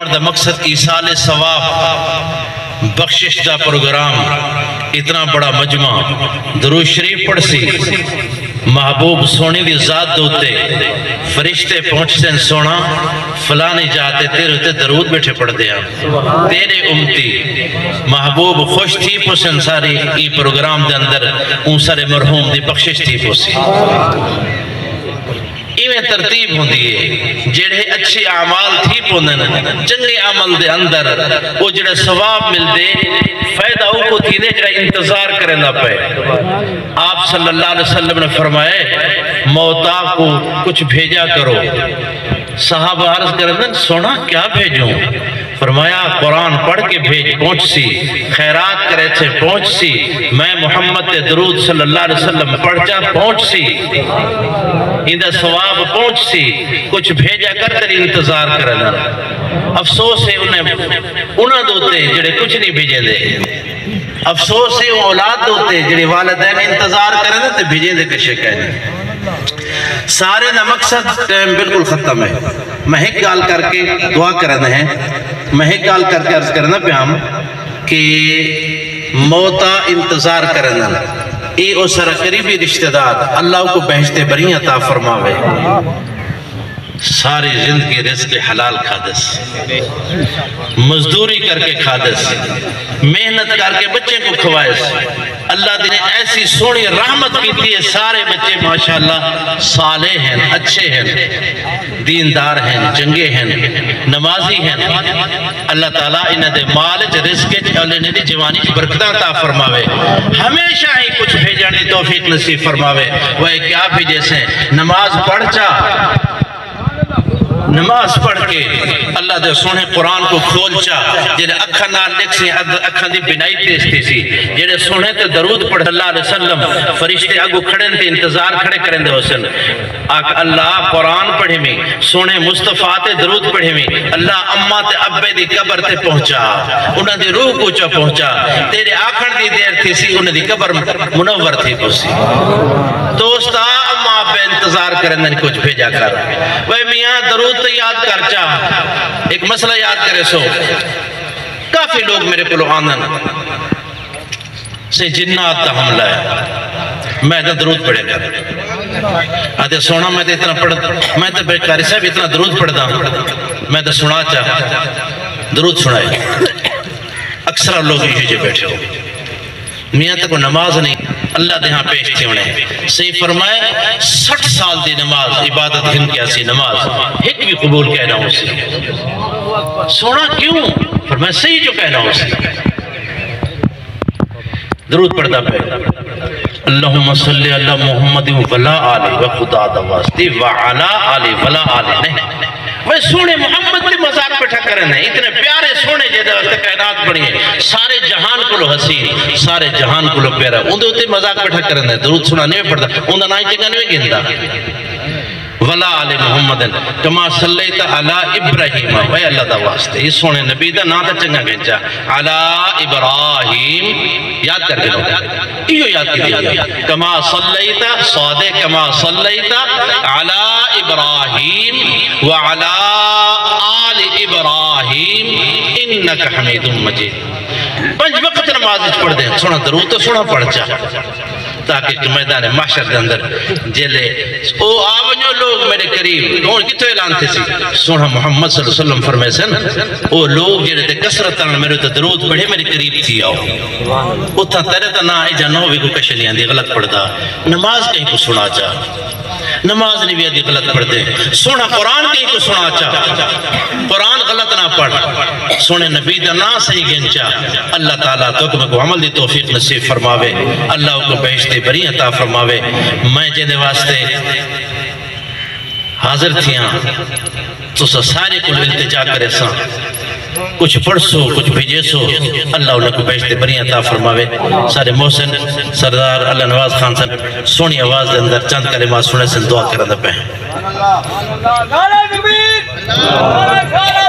مقصد ایصال ثواب بخشش دا پروگرام اتنا بڑا مجمع درود شریف پڑھ سی محبوب سونے دی ذات دوتے فرشتے پہنچ سن سونا فلانی جاتے تیرے ہوتے درود بیٹھے پڑھ دیا تیرے امتی محبوب خوش تھی پسن ساری ای پروگرام دے اندر ان سارے مرحوم دی بخشش تھی پسی ایویں ترتیب ہوں دیئے جڑے اچھے اعمال تھی پوندن چنگے عمل دے اندر وہ جڑے ثواب مل دے فائدہ ہو کو تھی دے جڑے انتظار کریں نہ پہ آپ صلی اللہ علیہ وسلم نے فرمائے موتا کو کچھ بھیجا کرو صحابہ عرض کردن سونا کیا بھیجوں فرمایا قرآن پڑھ کے بھیج پہنچ سی خیرات کرے تھے پہنچ سی میں محمد درود صلی اللہ علیہ وسلم پڑھ جا پہنچ سی اندہ ثواب پہنچ سی کچھ بھیجا کر تری انتظار کرنا افسوس ہے انہاں دوتے جڑے کچھ نہیں بھیجے دے افسوس ہے اولاد دوتے جڑے والدین انتظار کرنا تے بھیجے دے کشے کہنے سارے نہ مقصد ٹائم بالکل ختم ہے میں ایک گال کر کے دعا کرنا ہے میں ایک گال کر کے عرض کرنا پہ ہم کہ موتا انتظار کرنا اے او سر قریبی رشتہ دار اللہ کو بہشتے بری عطا فرماوے ساری زندگی رزق حلال کھادس مزدوری کر کے کھادس محنت کر کے بچے کو کھوائس اللہ نے ایسی سونی رحمت کی تھی سارے بچے ماشاءاللہ صالح ہیں اچھے ہیں دیندار ہیں جنگے ہیں نمازی ہیں اللہ تعالیٰ انہیں دے مالج رزق انہیں دے جوانی برکتہ عطا فرماوے ہمیشہ ہی کچھ بھیجانی توفیق نصیب فرماوے وہ کیا بھیجے سے نماز پڑھ چا نماز پڑھ کے اللہ دے سونے قرآن کو کھول چا جنہیں اکھا نال لکھ سی اکھا دی بنائی تیستی سی جنہیں سونے تے درود پڑھ اللہ علیہ وسلم فرشتے اگو کھڑے تے انتظار کھڑے کریں دے حسن اللہ قرآن پڑھے میں سونے مصطفیٰ تے درود پڑھے میں اللہ اممہ تے ابے دی قبر تے پہنچا انہاں دی روح کو چا پہنچا تیرے آکھن دی دیر تھی سی انہاں دی قبر منور تھی کسی دوستا اممہ ابے انتظار کریں دے کچھ بھیجا کر وہ میاں درود تو یاد کر چاہ ایک مسئلہ یاد کرے سو کافی لوگ میرے کو آنن سے جنات تا حملہ ہے میں اتنا درود پڑھے کر آتے سونا میں اتنا پڑھ میں تو بیکاری صاحب اتنا درود پڑھتا ہوں میں تو سنا چاہ درود سنائے اکثر لوگ یہ بیٹھے ہو میاں تک نماز نہیں اللہ دے ہاں پیش تھے انہیں صحیح فرمائے 60 سال دی نماز عبادت ہن کیا سی نماز ایک بھی قبول کہنا ہو سی سونا کیوں فرمائے صحیح جو کہنا ہو سی درود پڑھتا پہ اللہم صلی اللہ محمد ولا آلہ و خدا دواستی وعلا آلہ ولا آلہ نہیں وہ سونے محمد بھی مذاق پہ کریں ہیں اتنے پیارے سونے جیدے وقت کائنات بڑی ہیں سارے جہان کو لو حسین سارے جہان کو لو پیارا اندھے ہوتے مذاق پہ کریں ہیں درود سنا نہیں پڑھتا اندھا نائی چنگا نہیں گندہ ولا آل محمد کما صلیتا علی ابراہیم وے اللہ دا واسطے یہ سونے نبی دا نا دا چنگا گنچا علی ابراہیم یاد کر کے لو یہ یاد کی دیا کما صلیتا صادق کما صلیتا علی ابراہیم وعلی آل ابراہیم انکا حمید مجید 5 وقت نماز پڑھ دیں سونا درود تو سونا پڑھ چاہ تاکہ میدان محشر کے اندر جلے او آونیو لوگ میرے قریب کون کتو اعلان تھے سی سونا محمد صلی اللہ علیہ وسلم فرمائے سن او لوگ جلے تے کسرتاں میرے تے درود پڑھے میرے قریب تھی آؤ اتھا تیرے تا نا ایجا نو بھی کو کشلی آندی غلط پڑھتا نماز کہیں کو سنا چاہ نماز نہیں بھی آدھی غلط پڑھ دے سونا قرآن کہیں کو سنا چاہ قرآن غلط نہ پڑھ سونے نبی دا نا صحیح گنچا اللہ تعالیٰ تو کہ میں کو عمل دی توفیق نصیب فرماوے اللہ کو بہشتے بری عطا فرماوے میں جیدے واسطے حاضر تھیاں تو سارے کو التجا کرے ساں کچھ پڑھ سو کچھ بھیجے سو اللہ انہیں کو بہشتے بری عطا فرماوے سارے محسن سردار اللہ نواز خان صاحب سونی آواز دے اندر چند کلمات سنے سے دعا کرنے پہ